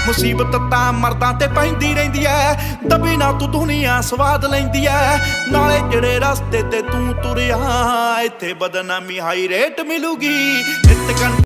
मुसीबत तां मर्दां ते पैंदी रहिंदी ऐ, दबी ना तू दुनिया स्वाद लैंदी ऐ। नाले जेड़े रस्ते ते तू तुरिया इत्थे बदनामी हाई रेट मिलूगी।